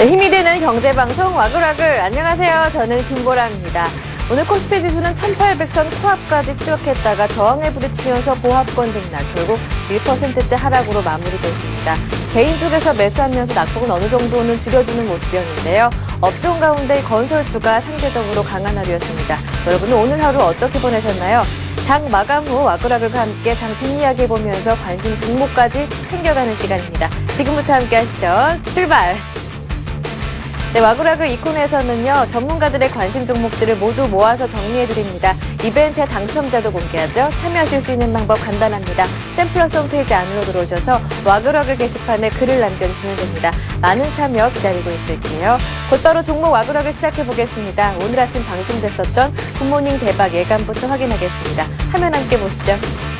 네, 힘이 되는 경제방송 와글와글. 안녕하세요. 저는 김보라입니다. 오늘 코스피 지수는 1800선 코앞까지 추격했다가 저항을 부딪히면서 보합권 등락, 결국 1%대 하락으로 마무리됐습니다. 개인 쪽에서 매수하면서 낙폭은 어느 정도는 줄여주는 모습이었는데요. 업종 가운데 건설주가 상대적으로 강한 하루였습니다. 여러분은 오늘 하루 어떻게 보내셨나요? 장 마감 후 와글와글과 함께 장 뒷이야기 보면서 관심 종목까지 챙겨가는 시간입니다. 지금부터 함께 하시죠. 출발! 네, 와글와글 이 코너에서는요, 전문가들의 관심 종목들을 모두 모아서 정리해드립니다. 이벤트의 당첨자도 공개하죠. 참여하실 수 있는 방법 간단합니다. 샘플러스 홈페이지 안으로 들어오셔서 와글와글 게시판에 글을 남겨주시면 됩니다. 많은 참여 기다리고 있을게요. 곧바로 종목 와글와글 시작해보겠습니다. 오늘 아침 방송됐었던 굿모닝 대박 예감부터 확인하겠습니다. 화면 함께 보시죠.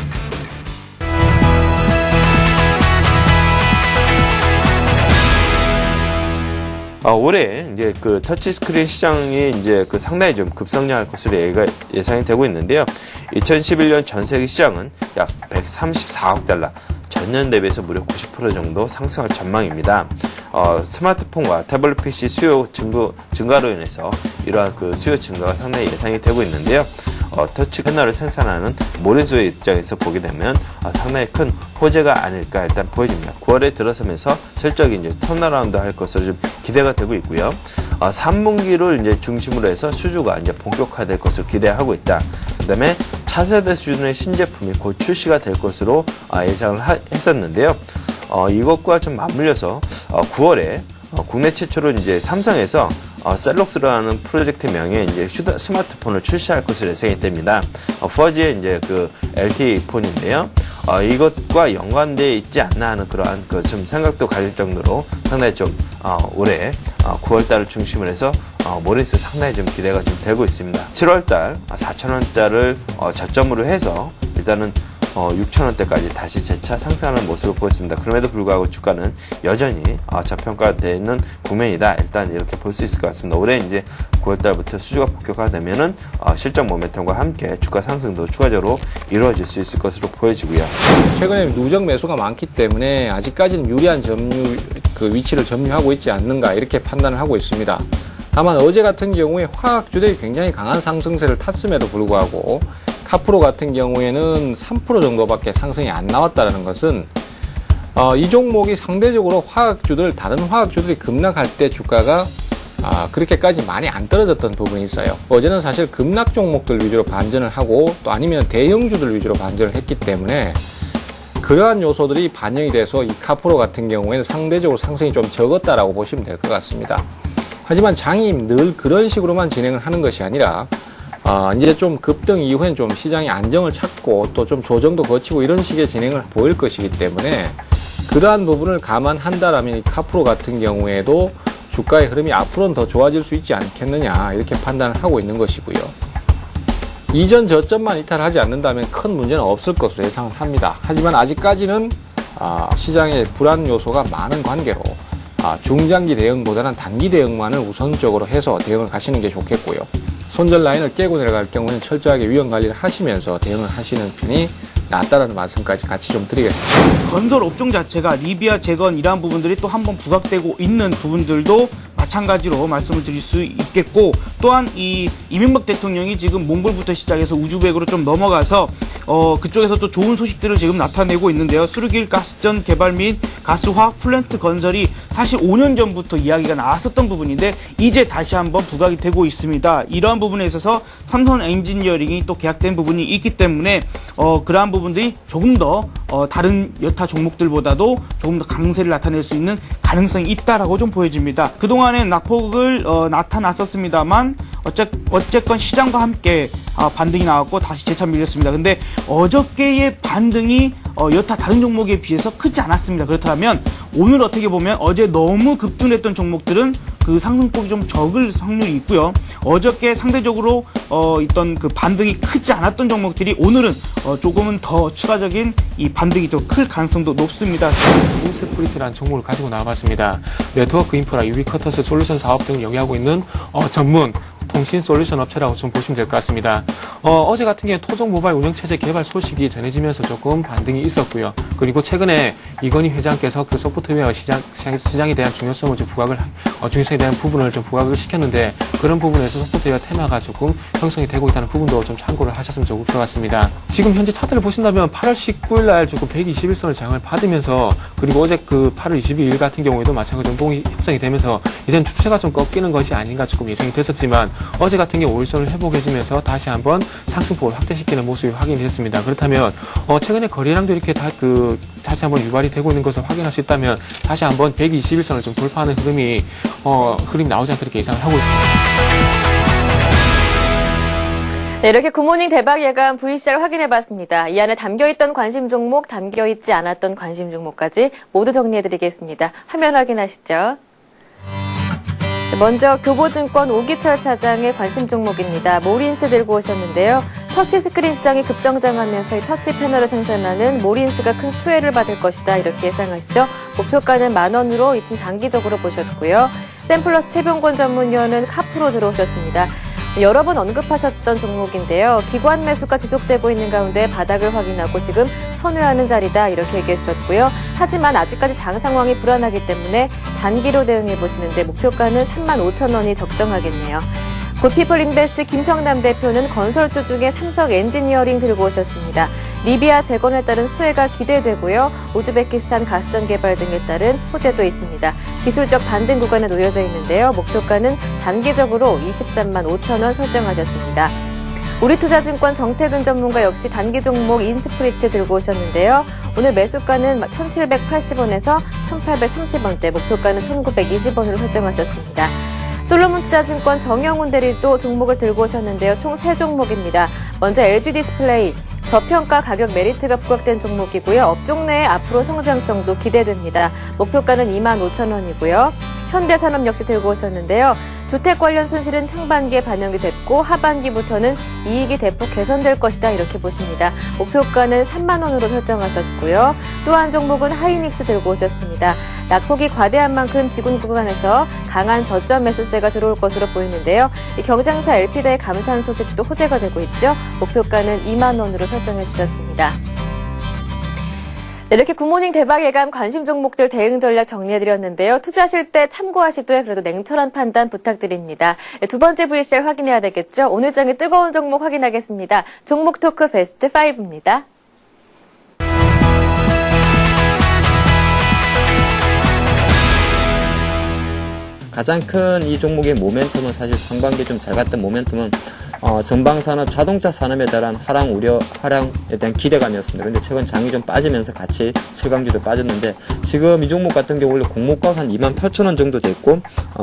올해 이제 그 터치스크린 시장이 이제 그 상당히 좀 급성장할 것으로 예상이 되고 있는데요. 2011년 전 세계 시장은 약 134억 달러, 전년 대비해서 무려 90% 정도 상승할 전망입니다. 스마트폰과 태블릿 PC 수요 증가로 인해서 이러한 그 수요 증가가 상당히 예상이 되고 있는데요. 터치 패널을 생산하는 모래수의 입장에서 보게 되면 상당히 큰 호재가 아닐까 일단 보여집니다. 9월에 들어서면서 실적이 이제 턴어라운드 할 것으로 좀 기대가 되고 있고요. 3분기를 이제 중심으로 해서 수주가 이제 본격화될 것으로 기대하고 있다. 그다음에 차세대 수준의 신제품이 곧 출시가 될 것으로 예상을 했었는데요. 이것과 좀 맞물려서 9월에 국내 최초로 이제 삼성에서 셀록스라는 프로젝트 명의 이제 스마트폰을 출시할 것으로 예상이 됩니다. 4G의 이제 그 LTE 폰인데요. 이것과 연관되어 있지 않나 하는 그러한 그 좀 생각도 가질 정도로 상당히 좀 올해 9월달을 중심으로 해서 모리스 상당히 좀 기대가 좀 되고 있습니다. 7월달 4,000원대를 저점으로 해서 일단은 6,000원대까지 다시 재차 상승하는 모습을 보였습니다. 그럼에도 불구하고 주가는 여전히 저평가되어 있는 국면이다. 일단 이렇게 볼 수 있을 것 같습니다. 올해 이제 9월달부터 수주가 본격화되면은 실적 모멘텀과 함께 주가 상승도 추가적으로 이루어질 수 있을 것으로 보여지고요. 최근에 누적 매수가 많기 때문에 아직까지는 유리한 점유 그 위치를 점유하고 있지 않는가 이렇게 판단을 하고 있습니다. 다만 어제 같은 경우에 화학주들이 굉장히 강한 상승세를 탔음에도 불구하고 카프로 같은 경우에는 3% 정도밖에 상승이 안 나왔다는 것은 이 종목이 상대적으로 다른 화학주들이 급락할 때 주가가 그렇게까지 많이 안 떨어졌던 부분이 있어요. 어제는 사실 급락 종목들 위주로 반전을 하고 또 아니면 대형주들 위주로 반전을 했기 때문에 그러한 요소들이 반영이 돼서 이 카프로 같은 경우에는 상대적으로 상승이 좀 적었다라고 보시면 될 것 같습니다. 하지만 장이 늘 그런 식으로만 진행을 하는 것이 아니라 이제 좀 급등 이후엔 좀 시장이 안정을 찾고 또 좀 조정도 거치고 이런 식의 진행을 보일 것이기 때문에 그러한 부분을 감안한다라면 이 카프로 같은 경우에도 주가의 흐름이 앞으로는 더 좋아질 수 있지 않겠느냐 이렇게 판단을 하고 있는 것이고요. 이전 저점만 이탈하지 않는다면 큰 문제는 없을 것으로 예상을 합니다. 하지만 아직까지는 시장의 불안 요소가 많은 관계로 중장기 대응보다는 단기 대응만을 우선적으로 해서 대응을 가시는 게 좋겠고요. 손절 라인을 깨고 내려갈 경우에는 철저하게 위험 관리를 하시면서 대응을 하시는 편이 낫다라는 말씀까지 같이 좀 드리겠습니다. 건설 업종 자체가 리비아 재건 이러한 부분들이 또 한번 부각되고 있는 부분들도 마찬가지로 말씀을 드릴 수 있겠고, 또한 이명박 대통령이 지금 몽골부터 시작해서 우즈벡으로 좀 넘어가서 그쪽에서 또 좋은 소식들을 지금 나타내고 있는데요. 수르길 가스전 개발 및 가스화학 플랜트 건설이 사실 5년 전부터 이야기가 나왔었던 부분인데 이제 다시 한번 부각이 되고 있습니다. 이러한 부분에 있어서 삼성 엔지니어링이 또 계약된 부분이 있기 때문에 그러한 부분들이 조금 더 다른 여타 종목들보다도 조금 더 강세를 나타낼 수 있는 가능성이 있다라고 좀 보여집니다. 그동안에 낙폭을 나타났었습니다만 어쨌건 시장과 함께 반등이 나왔고 다시 재차 밀렸습니다. 근데 어저께의 반등이 여타 다른 종목에 비해서 크지 않았습니다. 그렇다면 오늘 어떻게 보면 어제 너무 급등했던 종목들은 그 상승폭이 좀 적을 확률이 있고요. 어저께 상대적으로 있던 그 반등이 크지 않았던 종목들이 오늘은 조금은 더 추가적인 이 반등이 더 클 가능성도 높습니다. 인스프리트라는 종목을 가지고 나와봤습니다. 네트워크 인프라, 유비쿼터스 솔루션 사업 등을 영위하고 있는 전문 통신 솔루션 업체라고 좀 보시면 될 것 같습니다. 어제 같은 경우에 토종 모바일 운영체제 개발 소식이 전해지면서 조금 반등이 있었고요. 그리고 최근에 이건희 회장께서 그 소프트웨어 시장에 대한 중요성을 좀 부각을 중요성에 대한 부분을 좀 부각을 시켰는데 그런 부분에서 서포트와 테마가 조금 형성이 되고 있다는 부분도 좀 참고를 하셨으면 좋을 것 같습니다. 지금 현재 차트를 보신다면 8월 19일 날 조금 121선을 장을 받으면서 그리고 어제 그 8월 22일 같은 경우에도 마찬가지로 봉이 형성이 되면서 이제는 주체가 좀 꺾이는 것이 아닌가 조금 예상이 됐었지만 어제 같은 경우 5일선을 회복해주면서 다시 한번 상승폭을 확대시키는 모습이 확인이 됐습니다. 그렇다면 최근에 거래량도 이렇게 다시 한번 유발이 되고 있는 것을 확인할 수 있다면 다시 한번 121선을 좀 돌파하는 흐름이 나오지 않게 이렇게 예상을 하고 있습니다. 네, 이렇게 굿모닝 대박 예감 V시작을 확인해봤습니다. 이 안에 담겨있던 관심 종목, 담겨있지 않았던 관심 종목까지 모두 정리해드리겠습니다. 화면 확인하시죠. 먼저 교보증권 오기철 차장의 관심 종목입니다. 모린스 들고 오셨는데요. 터치스크린 시장이 급성장하면서 이 터치 패널을 생산하는 모린스가 큰 수혜를 받을 것이다 이렇게 예상하시죠. 목표가는 10,000원으로 이 좀 장기적으로 보셨고요. 샘플러스 최병권 전문위원은 카프로 들어오셨습니다. 여러 번 언급하셨던 종목인데요. 기관 매수가 지속되고 있는 가운데 바닥을 확인하고 지금 선회하는 자리다 이렇게 얘기했었고요. 하지만 아직까지 장 상황이 불안하기 때문에 단기로 대응해 보시는데 목표가는 35,000원이 적정하겠네요. 굿피플 인베스트 김성남 대표는 건설주 중에 삼성 엔지니어링 들고 오셨습니다. 리비아 재건에 따른 수혜가 기대되고요. 우즈베키스탄 가스전 개발 등에 따른 호재도 있습니다. 기술적 반등 구간에 놓여져 있는데요. 목표가는 단기적으로 235,000원 설정하셨습니다. 우리투자증권 정태근 전문가 역시 단기 종목 인스프리트 들고 오셨는데요. 오늘 매수가는 1,780원에서 1,830원대, 목표가는 1,920원으로 설정하셨습니다. 솔로몬투자증권 정영훈 대리도 종목을 들고 오셨는데요. 총 3종목입니다. 먼저 LG디스플레이, 저평가 가격 메리트가 부각된 종목이고요. 업종 내에 앞으로 성장성도 기대됩니다. 목표가는 25,000원이고요. 현대산업 역시 들고 오셨는데요. 주택 관련 손실은 상반기에 반영이 됐고 하반기부터는 이익이 대폭 개선될 것이다 이렇게 보십니다. 목표가는 3만 원으로 설정하셨고요. 또 한 종목은 하이닉스 들고 오셨습니다. 낙폭이 과대한 만큼 지분 구간에서 강한 저점 매수세가 들어올 것으로 보이는데요. 이 경쟁사 LP다의 감산 소식도 호재가 되고 있죠. 목표가는 2만 원으로 설정해 주셨습니다. 네, 이렇게 굿모닝 대박 예감 관심 종목들 대응 전략 정리해드렸는데요. 투자하실 때 참고하시되 그래도 냉철한 판단 부탁드립니다. 네, 두 번째 VCR 확인해야 되겠죠. 오늘 장의 뜨거운 종목 확인하겠습니다. 종목 토크 베스트 5입니다. 가장 큰 이 종목의 모멘텀은 사실 상반기에 좀 잘 갔던 모멘텀은 전방산업, 자동차 산업에 대한 하락에 대한 기대감이었습니다. 근데 최근 장이 좀 빠지면서 같이 철강주도 빠졌는데 지금 이 종목 같은 경우 원래 공모가가 한 28,000원 정도 됐고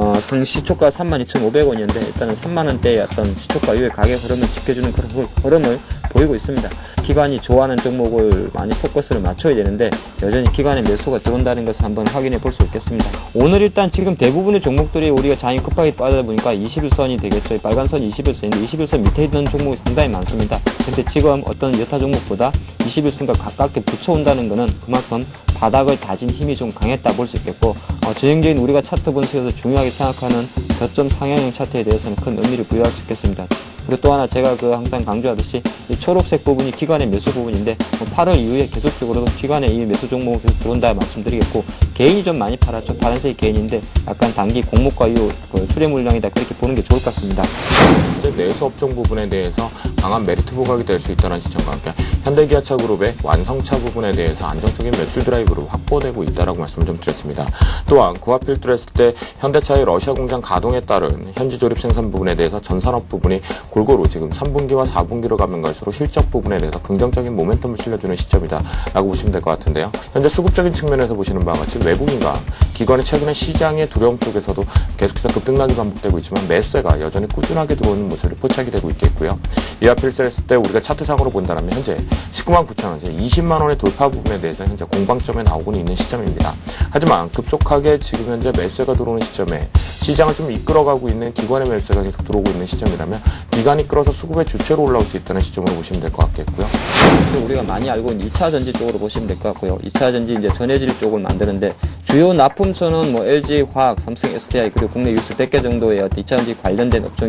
상시초가 32,500원이었는데 일단은 3만원대의 어떤 시초가 이후의 가격 흐름을 지켜주는 그런 흐름을 보이고 있습니다. 기관이 좋아하는 종목을 많이 포커스를 맞춰야 되는데 여전히 기관의 매수가 들어온다는 것을 한번 확인해 볼 수 있겠습니다. 오늘 일단 지금 대부분의 종목들이 우리가 장이 급하게 빠지다 보니까 21선이 되겠죠. 빨간 선이 21선인데 21선 밑에 있는 종목이 상당히 많습니다. 근데 지금 어떤 여타 종목보다 21선과 가깝게 붙여온다는 것은 그만큼 바닥을 다진 힘이 좀 강했다 볼 수 있겠고 전형적인 우리가 차트 분석에서 중요하게 생각하는 저점 상향형 차트에 대해서는 큰 의미를 부여할 수 있겠습니다. 그리고 또 하나 제가 항상 강조하듯이 이 초록색 부분이 기관의 매수 부분인데 8월 이후에 계속적으로 기관의 이 매수 종목이 계속 들어온다 말씀드리겠고 개인이 좀 많이 팔았죠. 파란색이 개인인데 약간 단기 공모가 이후 출회 물량이다 그렇게 보는 게 좋을 것 같습니다. 현재 내수 업종 부분에 대해서 강한 메리트 부각이 될 수 있다는 시청과 함께 현대기아차 그룹의 완성차 부분에 대해서 안정적인 매출 드라이브로 확보되고 있다라고 말씀을 좀 드렸습니다. 또한 그와 필두로 했을 때 현대차의 러시아 공장 가동에 따른 현지 조립 생산 부분에 대해서 전산업 부분이 골고루 지금 3분기와 4분기로 가면 갈수록 실적 부분에 대해서 긍정적인 모멘텀을 실려주는 시점이다라고 보시면 될 것 같은데요. 현재 수급적인 측면에서 보시는 바와 같이 외국인과 기관의 최근에 시장의 두려움 속에서도 계속해서 급등락이 반복되고 있지만 매수세가 여전히 꾸준하게 들어오는 모습이 포착이 되고 있겠고요. 이와 필두로 했을 때 우리가 차트상으로 본다면 현재 19만 9천 원, 20만 원의 돌파 부분에 대해서 현재 공방점에 나오고 있는 시점입니다. 하지만 급속하게 지금 현재 매수세가 들어오는 시점에 시장을 좀 이끌어가고 있는 기관의 매수세가 계속 들어오고 있는 시점이라면 기관이 끌어서 수급의 주체로 올라올 수 있다는 시점으로 보시면 될 것 같겠고요. 우리가 많이 알고 있는 2차 전지 쪽으로 보시면 될 것 같고요. 2차 전지 이제 전해질 쪽을 만드는데 주요 납품처는 LG 화학, 삼성 SDI 그리고 국내 유수 100개 정도의 2차 전지 관련된 업종에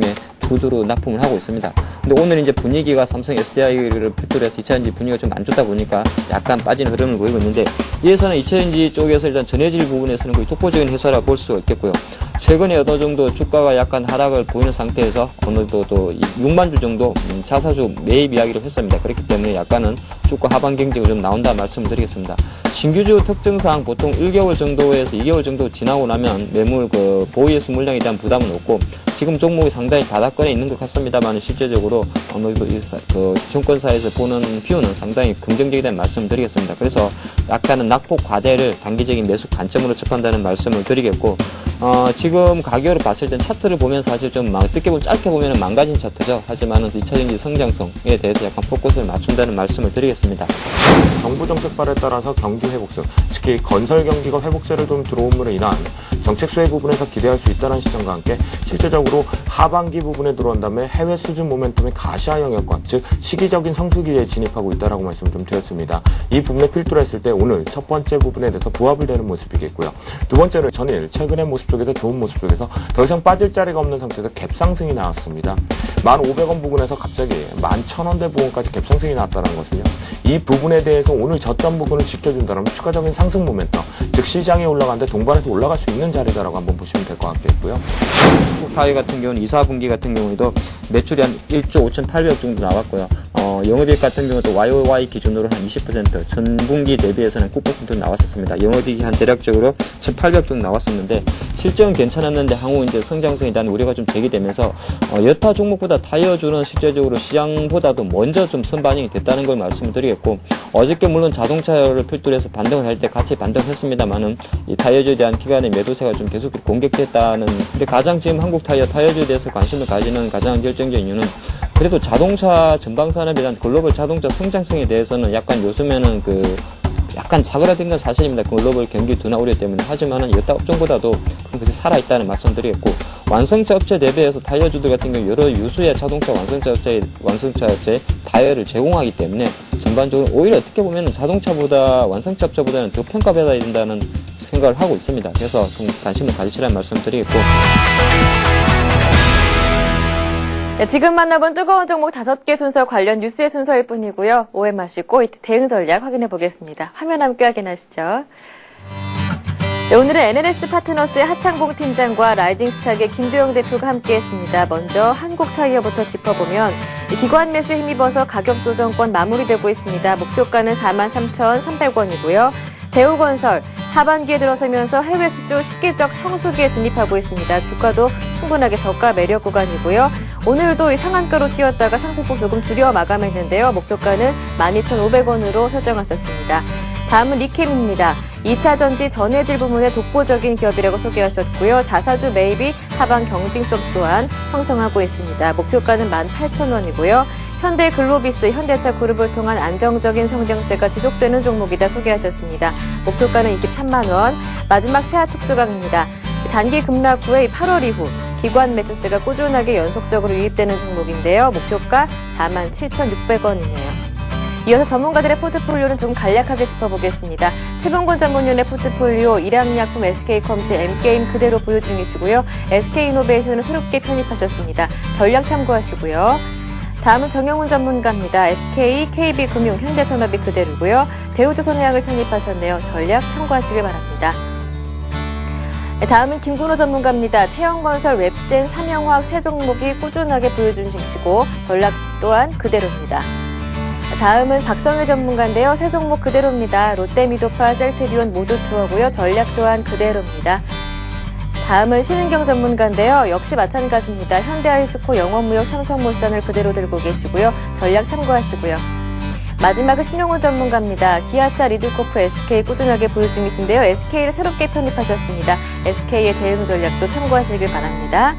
두두루 납품을 하고 있습니다. 근데 오늘 이제 분위기가 삼성 SDI를 필두로 해서 2차전지 분위기가 좀 안 좋다 보니까 약간 빠지는 흐름을 보이고 있는데, 이 회사는 2차전지 쪽에서 일단 전해질 부분에서는 거의 독보적인 회사라 볼 수가 있겠고요. 최근에 어느 정도 주가가 약간 하락을 보이는 상태에서 어느 정도 또 6만 주 정도 자사주 매입 이야기를 했습니다. 그렇기 때문에 약간은 주가 하반 경쟁이 좀 나온다 말씀을 드리겠습니다. 신규주 특징상 보통 1개월 정도에서 2개월 정도 지나고 나면 매물 보이에스 물량에 대한 부담은 없고, 지금 종목이 상당히 바닥권에 있는 것 같습니다만 실제적으로 어느 정도 증권사에서 보는 뷰는 상당히 긍정적이라는 말씀을 드리겠습니다. 그래서 약간은 낙폭 과대를 단기적인 매수 관점으로 접한다는 말씀을 드리겠고, 지금 가격을 봤을 땐 차트를 보면 사실 좀 어떻게 보면 짧게 보면 망가진 차트죠. 하지만은 2차전지 성장성에 대해서 약간 포커스를 맞춘다는 말씀을 드리겠습니다. 정부 정책발에 따라서 경기 회복세, 특히 건설 경기가 회복세를 좀 들어옴으로 인한 정책 수혜 부분에서 기대할 수 있다는 시점과 함께 실제적으로 하반기 부분에 들어온 다음에 해외 수준 모멘텀의 가시화 영역과, 즉 시기적인 성수기에 진입하고 있다라고 말씀을 좀 드렸습니다. 이 부분에 필두로 했을 때 오늘 첫 번째 부분에 대해서 부합을 되는 모습이겠고요. 두 번째는 전일 최근의 모습 쪽에서 좋은 모습 쪽에서 더 이상 빠질 자리가 없는 상태에서 갭 상승이 나왔습니다. 1,500원 부근에서 갑자기 11,000원대 부근까지 갭 상승이 나왔다는 것은요, 이 부분에 대해서 오늘 저점 부분을 지켜준다면 추가적인 상승 모멘텀, 즉 시장이 올라가는데 동반해서 올라갈 수 있는 자리다라고 한번 보시면 될 것 같겠고요. 한국타이어 같은 경우는 2, 4분기 같은 경우에도 매출이 한 1조 5,800억 정도 나왔고요. 영업이익 같은 경우도 YOY 기준으로 한 20%, 전분기 대비해서는 9% 나왔었습니다. 영업이익이 한 대략적으로 1,800억 정도 나왔었는데, 실적은 괜찮았는데 향후 이제 성장성에 대한 우려가 좀 제기되면서 여타 종목보다 타이어주는 실제적으로 시장보다도 먼저 좀 선반영이 됐다는 걸 말씀을 드리겠고, 어저께 물론 자동차를 필두로 해서 반등을 할 때 같이 반등했습니다만은 이 타이어주에 대한 기관의 매도세가 좀 계속 공격됐다는. 근데 가장 지금 한국 타이어주에 대해서 관심을 가지는 가장 결정적인 이유는, 그래도 자동차 전방 산업에 대한 글로벌 자동차 성장성에 대해서는 약간 요즘에는 약간 사그라든 건 사실입니다. 글로벌 경기 둔화 우려 때문에. 하지만은 여타 업종보다도 그것이 살아있다는 말씀드리겠고, 완성차 업체 대비해서 타이어주들 같은 경우 여러 유수의 자동차 완성차 업체에 타이어를 제공하기 때문에 전반적으로 오히려 어떻게 보면 자동차보다 완성차 업체보다는 더 평가받아야 된다는 생각을 하고 있습니다. 그래서 좀 관심을 가지시라는 말씀드리겠고. 네, 지금 만나본 뜨거운 종목 5개 순서 관련 뉴스의 순서일 뿐이고요. 오해 마시고 이트 대응 전략 확인해 보겠습니다. 화면 함께 확인하시죠. 네, 오늘은 NLS 파트너스의 하창봉 팀장과 라이징스탁의 김도영 대표가 함께했습니다. 먼저 한국타이어부터 짚어보면 기관 매수에 힘입어서 가격 조정권 마무리되고 있습니다. 목표가는 43,300원이고요. 대우건설 하반기에 들어서면서 해외 수주 시기적 성수기에 진입하고 있습니다. 주가도 충분하게 저가 매력 구간이고요. 오늘도 이 상한가로 뛰었다가 상승폭 조금 줄여 마감했는데요. 목표가는 12,500원으로 설정하셨습니다. 다음은 리캠입니다. 2차 전지 전해질 부문의 독보적인 기업이라고 소개하셨고요. 자사주 매입이 하반 경쟁성 또한 형성하고 있습니다. 목표가는 18,000원이고요. 현대글로비스, 현대차 그룹을 통한 안정적인 성장세가 지속되는 종목이다 소개하셨습니다. 목표가는 23만 원. 마지막 세아특수강입니다. 단기 급락 후에 8월 이후 기관 매수세가 꾸준하게 연속적으로 유입되는 종목인데요. 목표가 47,600원이네요. 이어서 전문가들의 포트폴리오는 좀 간략하게 짚어보겠습니다. 최병곤 전문위원의 포트폴리오 일양약품, SK컴치, M게임 그대로 보유 중이시고요. SK이노베이션은 새롭게 편입하셨습니다. 전략 참고하시고요. 다음은 정영훈 전문가입니다. SK, KB금융, 현대산업이 그대로고요. 대우조선해양을 편입하셨네요. 전략 참고하시길 바랍니다. 다음은 김근호 전문가입니다. 태영건설, 웹젠, 삼영화학 세 종목이 꾸준하게 보유 중이시고 전략 또한 그대로입니다. 다음은 박성일 전문가인데요. 세 종목 그대로입니다. 롯데미도파, 셀트리온 모두 투어고요. 전략 또한 그대로입니다. 다음은 신은경 전문가인데요. 역시 마찬가지입니다. 현대아이스코, 영원무역, 삼성물산을 그대로 들고 계시고요. 전략 참고하시고요. 마지막은 신용훈 전문가입니다. 기아차, 리드코프, SK 꾸준하게 보유 중이신데요. SK를 새롭게 편입하셨습니다. SK의 대응 전략도 참고하시길 바랍니다.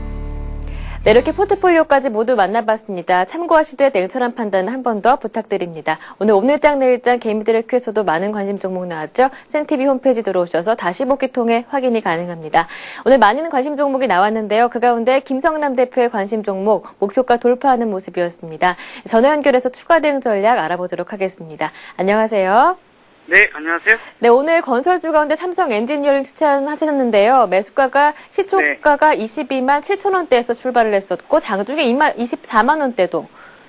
네, 이렇게 포트폴리오까지 모두 만나봤습니다. 참고하시되 냉철한 판단을 한 번 더 부탁드립니다. 오늘장 내일장 개미들의 큐에서도 많은 관심 종목 나왔죠? 센티비 홈페이지 들어오셔서 다시 보기 통해 확인이 가능합니다. 오늘 많은 관심 종목이 나왔는데요. 그 가운데 김성남 대표의 관심 종목 목표가 돌파하는 모습이었습니다. 전화 연결해서 추가 대응 전략 알아보도록 하겠습니다. 안녕하세요. 네, 안녕하세요. 네, 오늘 건설주 가운데 삼성 엔지니어링 추천하셨는데요. 매수가가 시초가가 22만 7천 원대에서 출발을 했었고 장중에 24만 원대도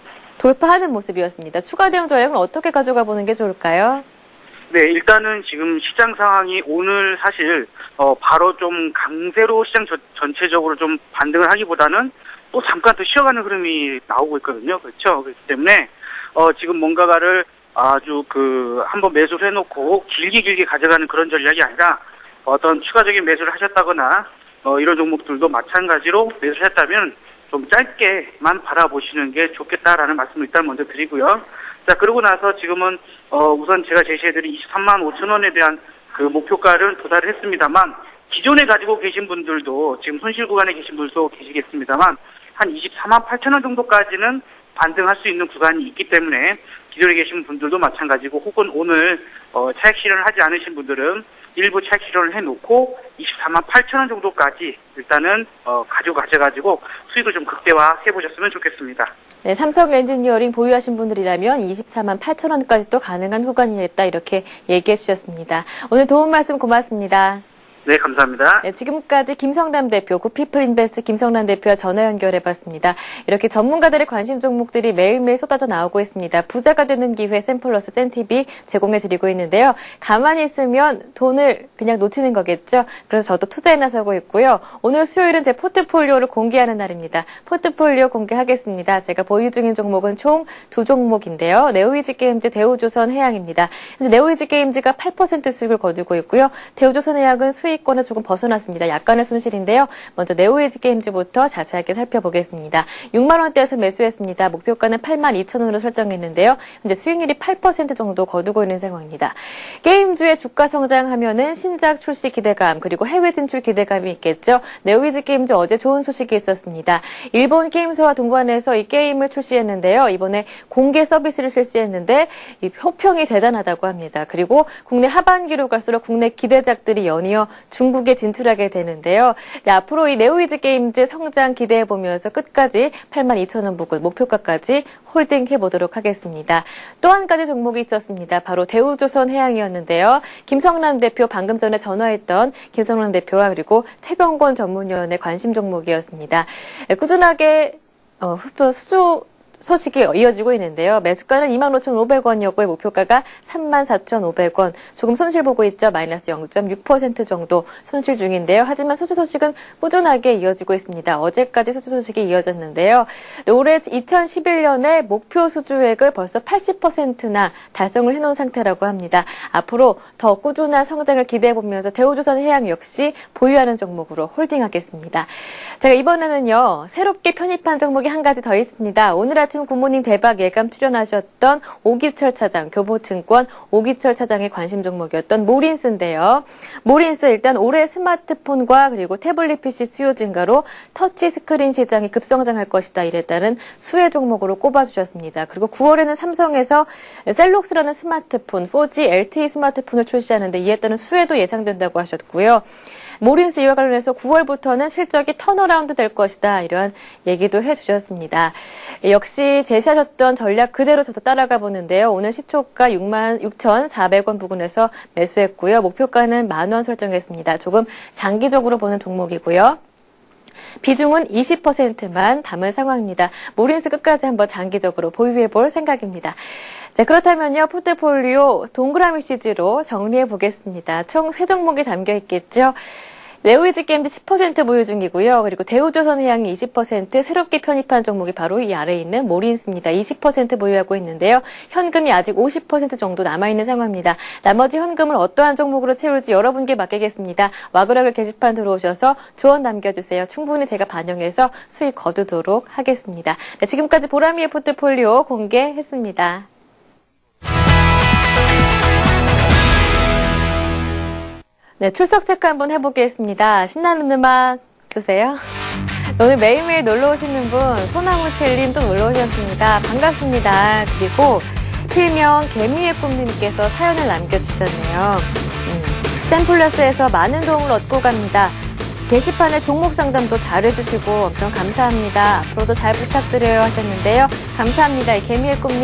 돌파하는 모습이었습니다. 추가 대응 전략은 어떻게 가져가 보는 게 좋을까요? 네, 일단은 지금 시장 상황이 오늘 사실 바로 좀 강세로 시장 전체적으로 좀 반등을 하기보다는 또 잠깐 더 쉬어가는 흐름이 나오고 있거든요. 그렇죠? 그렇기 때문에 지금 뭔가를 아주 한번 매수를 해놓고 길게 가져가는 그런 전략이 아니라 어떤 추가적인 매수를 하셨다거나 이런 종목들도 마찬가지로 매수를 했다면 좀 짧게만 바라보시는 게 좋겠다라는 말씀을 일단 먼저 드리고요. 자, 그러고 나서 지금은 우선 제가 제시해드린 23만 5천 원에 대한 그 목표가를 도달을 했습니다만 기존에 가지고 계신 분들도 지금 손실 구간에 계신 분들도 계시겠습니다만 한 24만 8천 원 정도까지는 반등할 수 있는 구간이 있기 때문에 기존에 계신 분들도 마찬가지고 혹은 오늘 차익 실현을 하지 않으신 분들은 일부 차익 실현을 해놓고 24만 8천 원 정도까지 일단은 가져가셔가지고 수익을 좀 극대화해보셨으면 좋겠습니다. 네, 삼성 엔지니어링 보유하신 분들이라면 24만 8천 원까지도 가능한 구간이었다 이렇게 얘기해 주셨습니다. 오늘 도움 말씀 고맙습니다. 네, 감사합니다. 네, 지금까지 김성남 대표, 구피플인베스트 김성남 대표와 전화 연결해봤습니다. 이렇게 전문가들의 관심 종목들이 매일매일 쏟아져 나오고 있습니다. 부자가 되는 기회 샘플러스 센티비 제공해드리고 있는데요. 가만히 있으면 돈을 그냥 놓치는 거겠죠. 그래서 저도 투자에 나서고 있고요. 오늘 수요일은 제 포트폴리오를 공개하는 날입니다. 포트폴리오 공개하겠습니다. 제가 보유 중인 종목은 총 2종목인데요. 네오이지게임즈, 대우조선해양입니다. 현재 네오이지게임즈가 8% 수익을 거두고 있고요. 대우조선해양은 수익권에 조금 벗어났습니다. 약간의 손실인데요. 먼저 네오이지게임즈부터 자세하게 살펴보겠습니다. 6만 원대에서 매수했습니다. 목표가는 8만 2천 원으로 설정했는데요. 현재 수익률이 8% 정도 거두고 있는 상황입니다. 게임주의 주가 성장하면은 신작 출시 기대감 그리고 해외 진출 기대감이 있겠죠. 네오이지게임즈 어제 좋은 소식이 있었습니다. 일본 게임사와 동반해서 이 게임을 출시했는데요. 이번에 공개 서비스를 실시했는데 이 호평이 대단하다고 합니다. 그리고 국내 하반기로 갈수록 국내 기대작들이 연이어 중국에 진출하게 되는데요. 네, 앞으로 이 네오이지게임즈 성장 기대해보면서 끝까지 8만 2천 원 부근 목표가까지 홀딩해보도록 하겠습니다. 또 한 가지 종목이 있었습니다. 바로 대우조선해양이었는데요. 김성남 대표 방금 전에 전화했던 김성남 대표와 그리고 최병권 전문위원의 관심 종목이었습니다. 꾸준하게 수주 소식이 이어지고 있는데요. 매수가는 25,500원이었고요. 목표가가 34,500원. 조금 손실 보고 있죠. 마이너스 0.6% 정도 손실 중인데요. 하지만 수주 소식은 꾸준하게 이어지고 있습니다. 어제까지 수주 소식이 이어졌는데요. 올해 2011년에 목표 수주액을 벌써 80%나 달성을 해놓은 상태라고 합니다. 앞으로 더 꾸준한 성장을 기대해보면서 대우조선해양 역시 보유하는 종목으로 홀딩하겠습니다. 제가 이번에는요. 새롭게 편입한 종목이 한 가지 더 있습니다. 오늘 아침 굿모닝 대박 예감 출연하셨던 오기철 차장, 교보증권 오기철 차장의 관심 종목이었던 모린스인데요. 모린스 일단 올해 스마트폰과 그리고 태블릿 PC 수요 증가로 터치 스크린 시장이 급성장할 것이다. 이에 따른 수혜 종목으로 꼽아주셨습니다. 그리고 9월에는 삼성에서 셀록스라는 스마트폰, 4G LTE 스마트폰을 출시하는데 이에 따른 수혜도 예상된다고 하셨고요. 모린스 이와 관련해서 9월부터는 실적이 턴어라운드 될 것이다. 이런 얘기도 해주셨습니다. 역시 제시하셨던 전략 그대로 저도 따라가 보는데요. 오늘 시초가 66,400원 부근에서 매수했고요. 목표가는 10,000원 설정했습니다. 조금 장기적으로 보는 종목이고요. 비중은 20%만 담은 상황입니다. 모린스 끝까지 한번 장기적으로 보유해볼 생각입니다. 자, 그렇다면요. 포트폴리오 동그라미 시즈로 정리해 보겠습니다. 총 3종목이 담겨 있겠죠. 네오이지게임즈 10% 보유 중이고요. 그리고 대우조선해양이 20%, 새롭게 편입한 종목이 바로 이 아래에 있는 모린스입니다. 20% 보유하고 있는데요. 현금이 아직 50% 정도 남아있는 상황입니다. 나머지 현금을 어떠한 종목으로 채울지 여러분께 맡기겠습니다. 와그라글 게시판 들어오셔서 조언 남겨주세요. 충분히 제가 반영해서 수익 거두도록 하겠습니다. 네, 지금까지 보람이의 포트폴리오 공개했습니다. 네, 출석 체크 한번 해보겠습니다. 신나는 음악 주세요. 오늘 매일매일 놀러오시는 분, 소나무첼님 또 놀러오셨습니다. 반갑습니다. 그리고 필명 개미의 꿈님께서 사연을 남겨주셨네요. 샘플러스에서 많은 도움을 얻고 갑니다. 게시판에 종목 상담도 잘해주시고 엄청 감사합니다. 앞으로도 잘 부탁드려요 하셨는데요. 감사합니다. 이 개미의 꿈님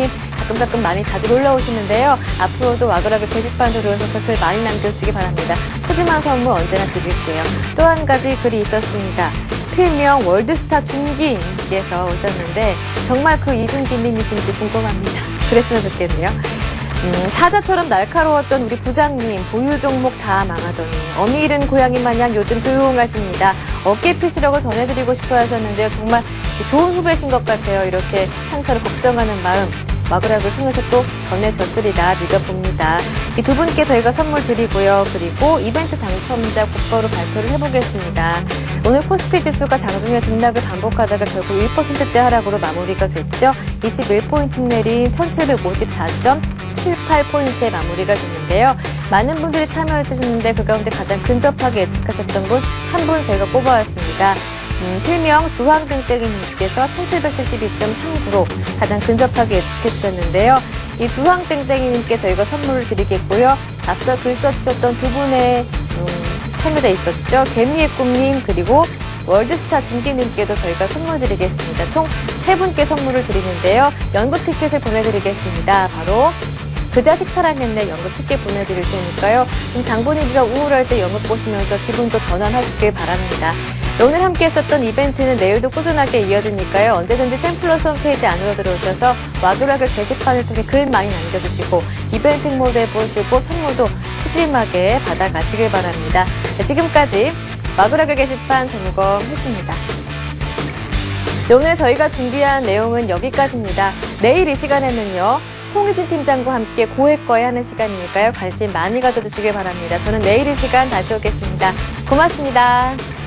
가끔 많이 자주 놀러 오시는데요. 앞으로도 와그라그 게시판으로 들어오셔서 글 많이 남겨주시기 바랍니다. 푸짐한 선물 언제나 드릴게요. 또 한 가지 글이 있었습니다. 필명 월드스타 준기님께서 오셨는데 정말 그 이준기님이신지 궁금합니다. 그랬으면 좋겠네요. 사자처럼 날카로웠던 우리 부장님, 보유 종목 다 망하더니 어미 잃은 고양이 마냥 요즘 조용하십니다. 어깨 피시라고 전해드리고 싶어 하셨는데요. 정말 좋은 후배신 것 같아요. 이렇게 상사를 걱정하는 마음 와그락을 통해서 또 전해졌으리라 믿어봅니다. 이 두 분께 저희가 선물 드리고요. 그리고 이벤트 당첨자 곧바로 발표를 해보겠습니다. 오늘 코스피 지수가 장중에 등락을 반복하다가 결국 1%대 하락으로 마무리가 됐죠. 21포인트 내린 1754.78포인트에 마무리가 됐는데요. 많은 분들이 참여해 주셨는데 그 가운데 가장 근접하게 예측하셨던 분 한 분 저희가 뽑아왔습니다. 필명 주황땡땡이님께서 1772.39로 가장 근접하게 예측해 주셨는데요. 이 주황땡땡이님께 저희가 선물을 드리겠고요. 앞서 글 써주셨던 두 분의 참여자 있었죠. 개미의 꿈님 그리고 월드스타 준기님께도 저희가 선물 드리겠습니다. 총 3분께 선물을 드리는데요. 연극 티켓을 보내드리겠습니다. 바로 그 자식 사랑했네 연극 티켓 보내드릴 테니까요. 좀 장본인이가 우울할 때 연극 보시면서 기분도 전환하시길 바랍니다. 오늘 함께 했었던 이벤트는 내일도 꾸준하게 이어지니까요. 언제든지 샘플러스 홈페이지 안으로 들어오셔서 와그라그 게시판을 통해 글 많이 남겨주시고 이벤트 모드 해보시고 선물도 푸짐하게 받아가시길 바랍니다. 네, 지금까지 와그라그 게시판 점검했습니다. 네, 오늘 저희가 준비한 내용은 여기까지입니다. 내일 이 시간에는요. 홍희진 팀장과 함께 고액거래 하는 시간이니까요. 관심 많이 가져주시길 바랍니다. 저는 내일 이 시간 다시 오겠습니다. 고맙습니다.